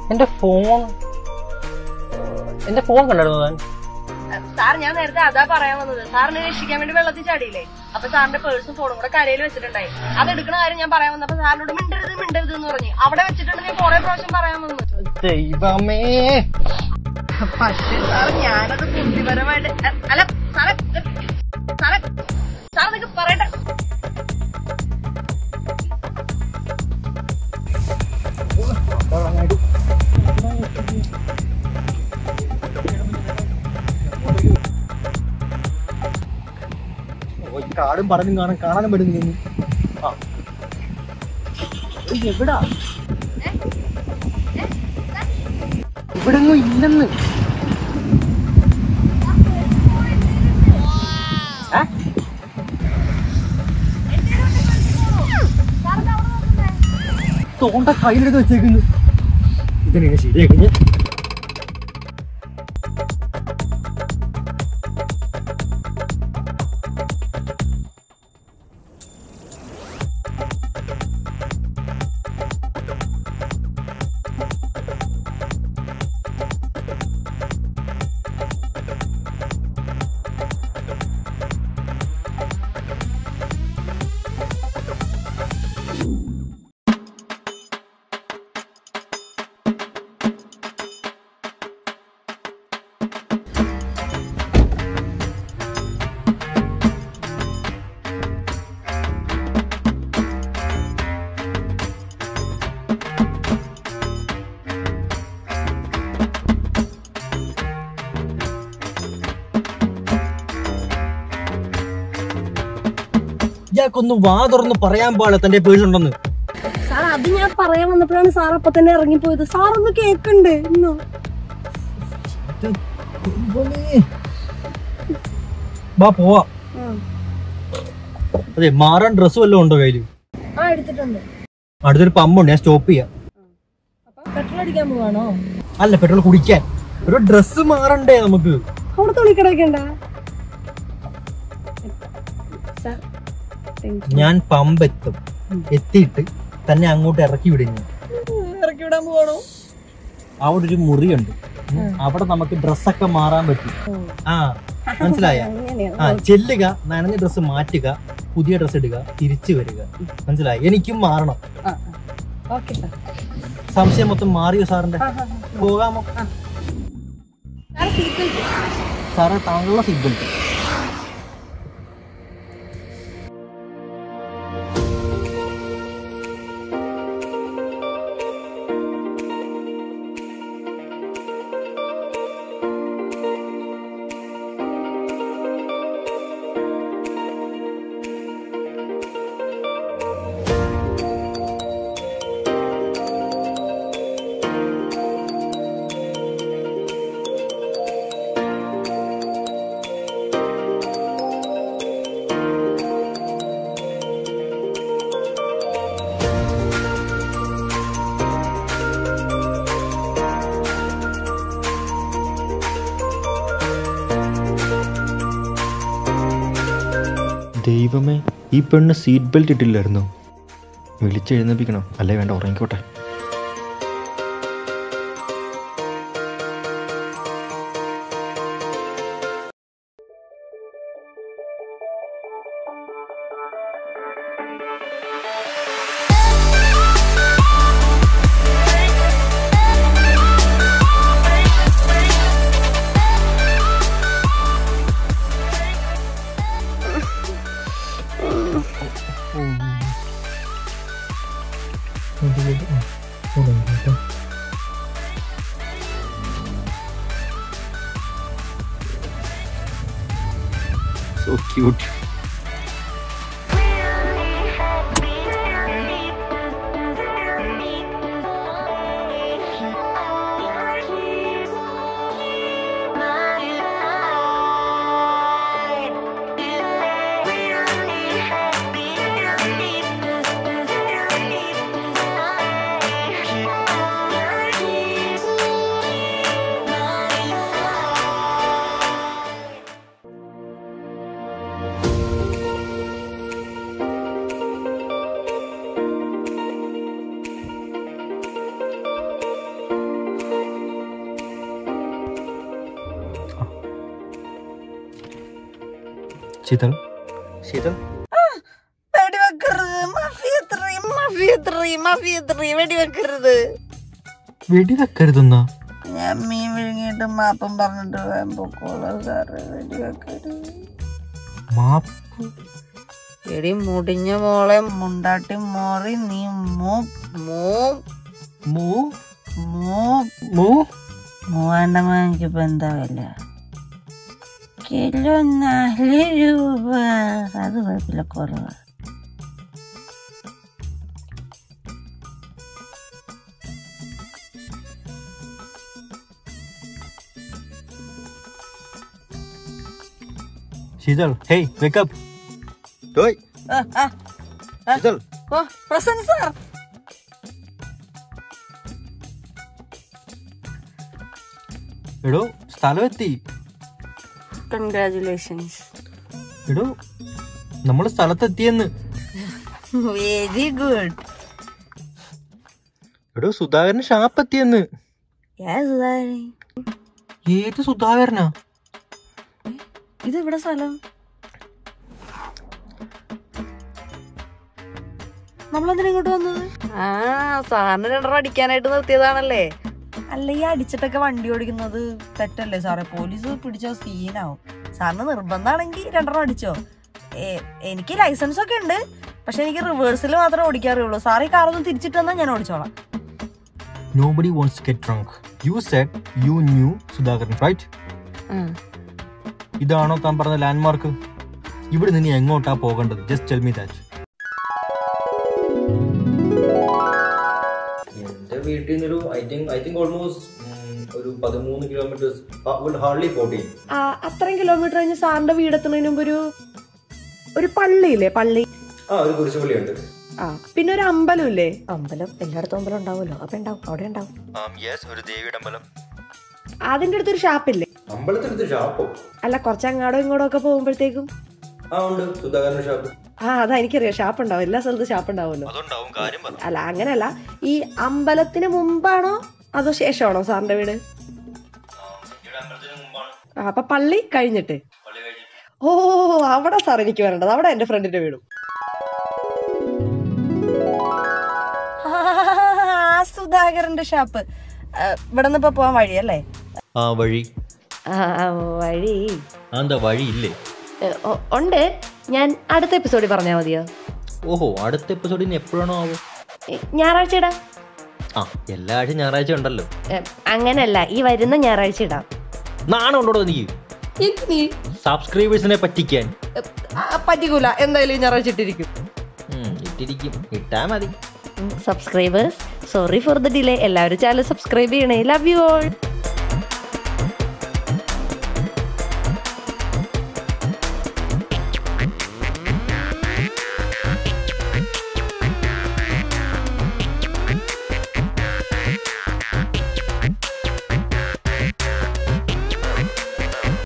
എന്റെ ഫോൺ കണ്ടായിരുന്നു താൻ? സാർ ഞാൻ നേരത്തെ അതാ പറയാൻ വന്നത്. സാറിനെ രക്ഷിക്കാൻ വേണ്ടി വെള്ളത്തിൽ ചാടിയില്ലേ, അപ്പൊ സാറിന്റെ പേഴ്സും ഫോണും കൂടെ കരയിൽ വെച്ചിട്ടുണ്ടായി. അത് എടുക്കുന്ന കാര്യം ഞാൻ പറയാൻ വന്നപ്പോ സാറിനോട് മിണ്ടരുത് എന്ന് പറഞ്ഞു. അവിടെ വെച്ചിട്ടുണ്ട് ഞാൻ കുറെ പ്രാവശ്യം പറയാൻ വന്നു. ദൈവമേ, പക്ഷേ സാർ ഞാനത് ബുദ്ധിപരമായിട്ട് അല്ല സാറേ സാറെന്നൊക്കെ പറയട്ടെ. കാടും പറഞ്ഞു കാണാനും പറ്റുന്നു. എവിടാ? ഇവിടെങ്ങും ഇല്ലെന്ന്. തോണ്ട കയ്യിലെടുത്ത് വെച്ചേക്കുന്നു. ഇതിനെ ശരിയാക്കി. ഇയാൾക്കൊന്ന് വാ തുറന്ന് പറയാൻ പാടില്ല തന്റെ പേഴ്സ് ഉണ്ടെന്ന്. സാർ അത് ഞാൻ പറയാൻ വന്നപ്പോഴാണ് സാർ അപ്പൊ തന്നെ ഇറങ്ങിപ്പോയത്. സാറൊന്ന് കേക്കണ്ടേ? വാ പോവാ. അതെ, മാറാൻ ഡ്രസ്സ് വല്ലതും ഉണ്ടോ കയ്യില്? എടുത്തിട്ടുണ്ട്. അടുത്തൊരു പമ്പുണ്ട്, ഞാൻ സ്റ്റോപ്പ് ചെയ്യാം. പെട്രോൾ അടിക്കാൻ പോവാണോ? അല്ല, പെട്രോൾ കുടിക്കാൻ. ഒരു ഡ്രസ്സ് മാറണ്ടേ നമുക്ക്? അവിടെ തുണിക്കടക്കണ്ട. ഞാൻ പമ്പ് എത്തിയിട്ട് തന്നെ അങ്ങോട്ട് ഇറക്കി വിടുന്നു. ഇറക്കി വിടാൻ പോവാണോ? അവിടെ ഒരു മുറിയുണ്ട്, അവിടെ നമുക്ക് ഡ്രസ്സൊക്കെ മാറാൻ പറ്റും. മനസ്സിലായ? ചെല്ലുക, നനഞ്ഞ ഡ്രസ്സ് മാറ്റുക, പുതിയ ഡ്രസ്സ് ഇടുക, തിരിച്ചു വരിക. മനസ്സിലായി? എനിക്കും മാറണം. സംശയം മൊത്തം മാറിയോ സാറിന്റെ? പോകാമോ സാറേ? താങ്കളുടെ സീറ്റ് ബെൽറ്റ്. ദൈവമേ, ഈ പെണ്ണ് സീറ്റ് ബെൽറ്റ് ഇട്ടില്ലായിരുന്നു. വിളിച്ചെഴുന്നേപ്പിക്കണം, അല്ലേ വേണ്ട, ഉറങ്ങിക്കോട്ടെ. So cute. ശീതൾ ശീതൾ വെടിവെക്കരുതെന്നാ? ഞാൻ മീൻ വിഴുങ്ങിയിട്ട് മാപ്പം പറഞ്ഞിട്ട് മാപ്പ്? എടി മുടിഞ്ഞ മോളെ മുണ്ടാട്ടി മോറി നീ മൂവാണ്ട വാങ്ങിക്കപ്പോ എന്താ വില? കിലോ 4 രൂപ. അത് കുഴപ്പമില്ല, കുറവാ. Sheetal, hey, wake up. Toy. Sheetal. Present sir. എടോ, സ്ഥലം എത്തി. കൺഗ്രാറ്റുലേഷൻസ്. എടോ, നമ്മള് സ്ഥലത്തെത്തിയെന്ന്. Very good. എടോ, സുധാകരൻ ഷാപ്പ് എത്തിയെന്ന്. ഏത് സുധാകരനാ? ഇതെവിടെ സ്ഥലം? നമ്മളെന്തിനാ ഇങ്ങോട്ട് വന്നത്? സാറിന് 2 അടിക്കാനായിട്ട് നിർത്തിയതാണല്ലേ? അല്ല, ഈ അടിച്ചിട്ടൊക്കെ വണ്ടി ഓടിക്കുന്നത് തെറ്റല്ലേ സാറേ? പോലീസ് പിടിച്ച സീനാവും. സാറിന് നിർബന്ധമാണെങ്കിൽ 2 അടിച്ചോ. എനിക്ക് ലൈസൻസ് ഒക്കെ ഉണ്ട്, പക്ഷെ എനിക്ക് റിവേഴ്സിൽ മാത്രമേ ഓടിക്കാറുള്ളൂ. സാറ് ഈ കാറൊന്നും തിരിച്ചിട്ട് തന്നാൽ ഞാൻ ഓടിച്ചോളാം. Nobody wants to get drunk. You said you knew Sudhakaran, right? ഇതാണോ താൻ പറഞ്ഞ ലാൻഡ്മാർക്ക്? ഇവിടെ നിന്ന് എങ്ങോട്ടാ പോകേണ്ടത്? Just tell me that. എന്റെ വീട്ടിൽ നിന്നൊരു I think almost ഒരു 13 കിലോമീറ്റേഴ്സ്, hardly 14. അത്രയും കിലോമീറ്റർ കഴിഞ്ഞ് സാറിന്റെ വീടെത്തുന്നതിന് മുമ്പ് ഒരു പള്ളിയില്ലേ? പള്ളി, ഒരു കുരിശുപള്ളിയുണ്ട്. പിന്നെ ഒരു അമ്പലം ഇല്ലേ? അമ്പലം എല്ലായിടത്തും അമ്പലം ഉണ്ടാവുമല്ലോ. അപ്പൊ ഉണ്ടാവും, അവിടെ ഉണ്ടാവും. ഒരു ദേവിയുടെ അമ്പലം. അതിന്റെ അടുത്തൊരു ഷാപ്പില്ലേ? അമ്പലത്തിനടുത്ത് ഷാപ്പോ? അല്ല, കുറച്ച് അങ്ങാടോ ഇങ്ങോട്ടോ ഒക്കെ പോകുമ്പോഴത്തേക്കും. സുധാകരൻ ഷാപ്പ്. അതാ എനിക്കറിയാം, ഷാപ്പ് ഉണ്ടാവും, എല്ലാ സ്ഥലത്തും ഷാപ്പ് ഉണ്ടാവുമല്ലോ. അല്ല, അങ്ങനെയല്ല, ഈ അമ്പലത്തിന് മുമ്പാണോ അതോ ശേഷമാണോ സാറിന്റെ വീട്? അപ്പൊ പള്ളി കഴിഞ്ഞിട്ട്. ഓ, അവിടെ സാർ എനിക്ക് വരേണ്ടത്. അവിടെ എന്റെ ഫ്രണ്ടിന്റെ വീടും. സുധാകരന്റെ ഷാപ്പ്. ഇവിടെ നിന്ന് ഇപ്പൊ പോവാൻ വഴിയല്ലേ? വഴി എന്താ വഴിയില്ലേ? ഉണ്ട്. ഞാൻ അടുത്ത എപ്പിസോഡിൽ പറഞ്ഞാ മതിയോ? ഓഹോ, അടുത്ത എപ്പിസോഡിന് എപ്പോഴാണോ ആവോ? ഞായറാഴ്ച ഇടാം. എല്ലാ ആഴ്ച ഞായറാഴ്ച ഉണ്ടല്ലോ. അങ്ങനല്ല, ഈ വരുന്ന ഞായറാഴ്ച ഇടാം. നാണുണ്ടോ നീ സബ്സ്ക്രൈബേഴ്സിനെ പറ്റിക്കാൻ? പറ്റിക്കൂല, എന്തായാലും ഞായറാഴ്ച ഇട്ടിരിക്കും. ഇട്ടാ മതി. Subscribers, sorry for the delay. എല്ലാവരും ചാനൽ സബ്സ്ക്രൈബ് ചെയ്യണേ. Love you all.